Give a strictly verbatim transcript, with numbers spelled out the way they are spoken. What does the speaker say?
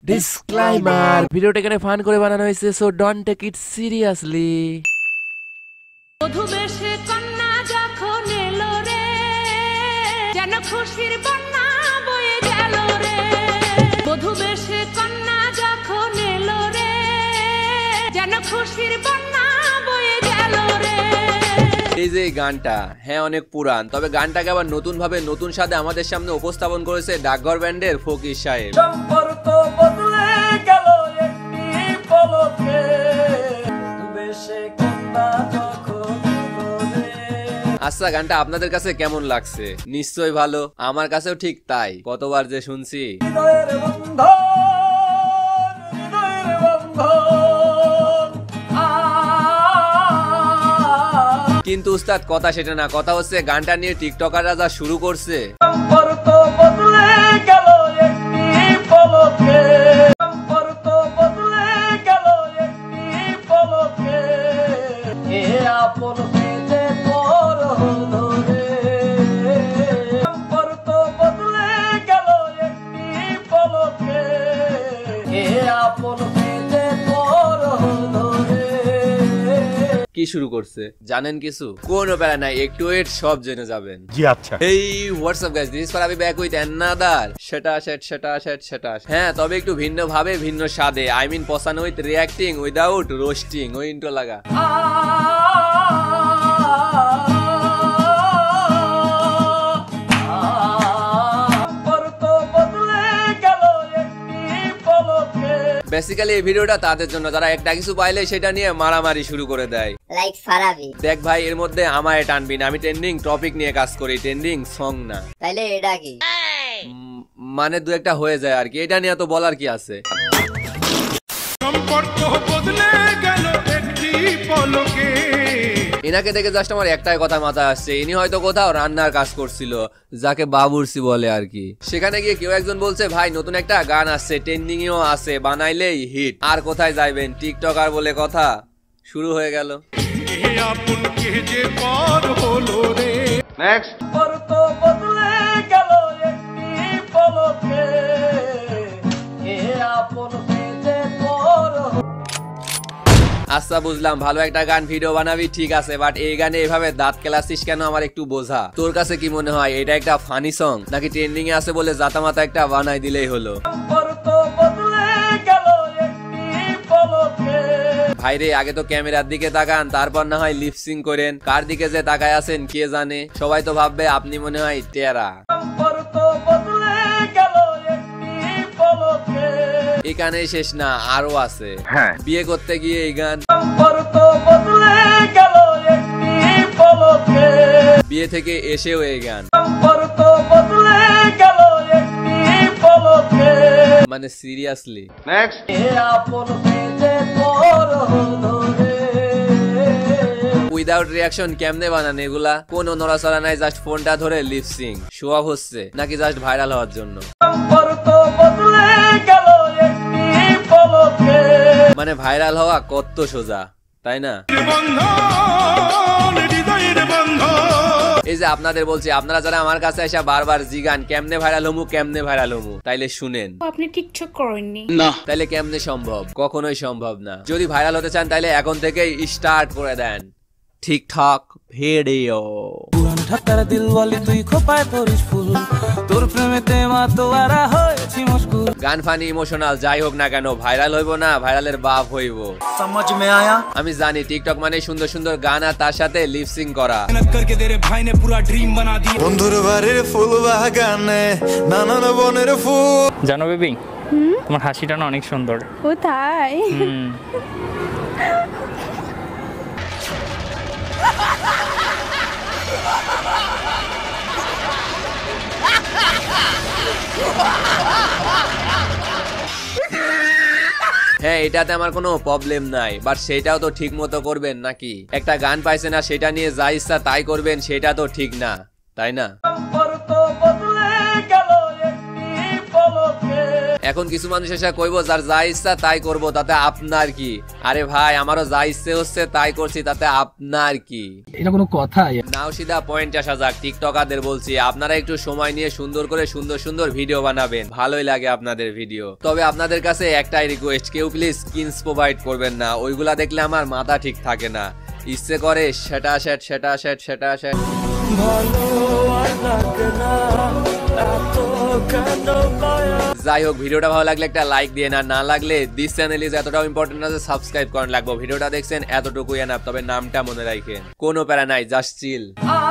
Disclaimer, ভিডিওটা এখানে fun করে বানানো হয়েছে, so don't take it seriously. বধূ বেশে কন্যা যখন এলো রে, যেন খুশির বন্যা বয়ে গেল রে। বধূ বেশে কন্যা যখন এলো রে, যেন খুশির বন্যা বয়ে গেল রে। এই যে গানটা, হ্যাঁ অনেক পুরান, তবে গানটাকে আবার নতুন ভাবে নতুন স্বাদে আমাদের সামনে উপস্থাপন করেছে ডাকঘর ব্যান্ডের ফকির সাহেব। সম্পর্ক বদলে গেল একটি পলকে, বেশে কন্যা যখন এলো রে। আচ্ছা, গানটা আপনাদের কাছে কেমন লাগছে? নিশ্চয়ই ভালো, আমার কাছেও ঠিক তাই, কতবার যে শুনছি। হৃদয়ের বন্ধন, হৃদয়ের বন্ধন, আ কিন্তু উস্তাদ কথা সেটা না, কথা হচ্ছে গানটা নিয়ে টিকটকাররা যা শুরু করছে। সম্পর্ক বদলে গেল একটি পলকে, সম্পর্ক বদলে গেল একটি পলকে, এ আপন পেতে পর হলো রে। সম্পর্ক বদলে গেল একটি পলকে, এ আপন পেতে পর হলো রে। কি শুরু করছে জানেন কিছু? কোনো প্যারা নাই, একটু ওয়েট, সব জেনে যাবেন। জি আচ্ছা। এই what's up guys, this is Farabi back with another সেটা সেট সেটা সেট সেটা হ্যাঁ, তবে একটু ভিন্ন ভাবে ভিন্ন স্বাদে, আই মিন পসান উইথ রিঅ্যাক্টিং উইদাউট রোস্টিং। ওই ইন্ট্রো লাগা। বেসিক্যালি এই ভিডিওটা তাদের জন্য যারা একটা কিছু পাইলে সেটা নিয়ে মারামারি শুরু করে দেয়, লাইক ফারাবি। দেখ ভাই, এর মধ্যে আমায় টানবি না, আমি ট্রেন্ডিং টপিক নিয়ে কাজ করি, ট্রেন্ডিং সং না। তাইলে এটা কি? উম, মানে দু একটা হয়ে যায় আর কি, এটা নিয়ে তো বলার কি আছে। সম্পর্ক বদলে গেল একটি পলকে। এনাকে দেখে জাস্ট আমার একটাই কথা মাথায় আসছে, ইনি হয়তো কোথাও রান্নার কাজ করছিল, যাকে বাবুর্চি বলে আর কি। সেখানে গিয়ে কেউ একজন বলছে, ভাই নতুন একটা গান আসছে, ট্রেন্ডিং এও আছে, বানাইলেই হিট। আর কোথায় যাইবেন, টিকটকার বলে কথা, শুরু হয়ে গেল। নেক্সট। সম্পর্ক বদলে গেল একটি পলকে, এ আপন পেতে পর। আচ্ছা বুঝলাম, ভালো একটা গান ভিডিও বানাবি ঠিক আছে, বাট এই গানে এভাবে দাঁত কেলাচ্ছিস কেন আমার একটু বোঝা। তোর কাছে কি মনে হয় এটা একটা ফানি সং, নাকি ট্রেন্ডিং এ আছে বলে জাতামাতা একটা বানাই দিলেই হলো? সম্পর্ক বদলে গেল একটি পলকে। ভাইরে, আগে তো ক্যামেরার দিকে তাকান, তারপর না হয় লিপসিং করেন। কার দিকে যে তাকায় আছেন কে জানে, সবাই তো ভাববে আপনি মনে হয় টেরা। সম্পর্ক বদলে গেল একটি পলকে। এখানেই শেষ না, আরো আছে। হ্যাঁ। বিয়ে করতে গিয়ে এই গান, সম্পর্ক বদলে গেল একটি পলকে। বিয়ে থেকে এসেও এই গান, সম্পর্ক বদলে গেল একটি পলকে। মানে সিরিয়াসলি। নেক্সট। এ আপন পেতে পর হলো রে। উইদাউট রিয়াকশন কেমনে বানান এগুলা? কোন নড়াচড়া নাই, জাস্ট ফোনটা ধরে লিপসিং। শো অফ হচ্ছে নাকি জাস্ট ভাইরাল হওয়ার জন্য? সম্পর্ক বদলে গেল একটি পলকে। মানে ভাইরাল হওয়া কত সোজা, তাই না? এই যে আপনাদের বলছি, আপনারা যারা আমার কাছে এসে বারবার জিগান কেমনে ভাইরাল হমু কেমনে ভাইরাল হমু, তাইলে শুনেন, আপনি টিকটক করেননি না, তাইলে কেমনে সম্ভব? কখনোই সম্ভব না। যদি ভাইরাল হতে চান তাইলে এখন থেকেই স্টার্ট করে দেন টিকটক ভিডিও। পুরান ঢাকার দিলওয়ালি তুই খোপায় পরিস ফুল, তোর প্রেমেতে মাতোয়ারা হয়েছি মুশকুল। গান ফানি ইমোশনাল যাই হোক না কেন, ভাইরাল হইব না, ভাইরালের বাপ হইব। समझ में आया? আমি জানি টিকটক মানে সুন্দর সুন্দর গান আর তার সাথে লিপসিং করা। करके तेरे भाई ने पूरा ड्रीम बना दिया। বন্ধুর বাড়ির ফুল বাগানে নানান বনের ফুল। জানো বেবি, তোমার হাসিটা না অনেক সুন্দর। ও তাই? হুম। হ্যাঁ, এটাতে আমার কোনো প্রবলেম নাই, বাট সেটাও তো ঠিক মতো করবেন নাকি? একটা গান পাইছে না, সেটা নিয়ে যা ইচ্ছা তাই করবেন, সেটা তো ঠিক না, তাই না? সম্পর্ক বদলে গেল একটি পলকে। এখন কিছু মানুষ এসে কইবো যার যা ইচ্ছা তাই করবো, তাতে আপনার কি? আরে ভাই আমারও যা ইচ্ছে হচ্ছে তাই করছি, তাতে আপনার কি? এটা কোনো কথা? নাও সিধা পয়েন্ট আসা যাক। টিকটকারদের বলছি আপনারা একটু সময় নিয়ে সুন্দর করে সুন্দর সুন্দর ভিডিও বানাবেন, ভালোই লাগে আপনাদের ভিডিও। তবে আপনাদের কাছে একটাই রিকোয়েস্ট, কেউ প্লিজ স্কিনস প্রোভাইড করবেন না, ওইগুলা দেখলে আমার মাথা ঠিক থাকে না, ইচ্ছে করে সেটা সেট সেটা সেট সেটা সেট। যাই হোক, ভিডিওটা ভালো লাগলে একটা লাইক দিয়ে, না না লাগলে দিস চ্যানেল ইজ এতটাও ইম্পর্টেন্ট না যে সাবস্ক্রাইব করেন লাগবো। ভিডিওটা দেখছেন এতটুকুই এনাফ, তবে নামটা মনে রাখেন, কোনো প্যারা নাই, জাস্ট চিল।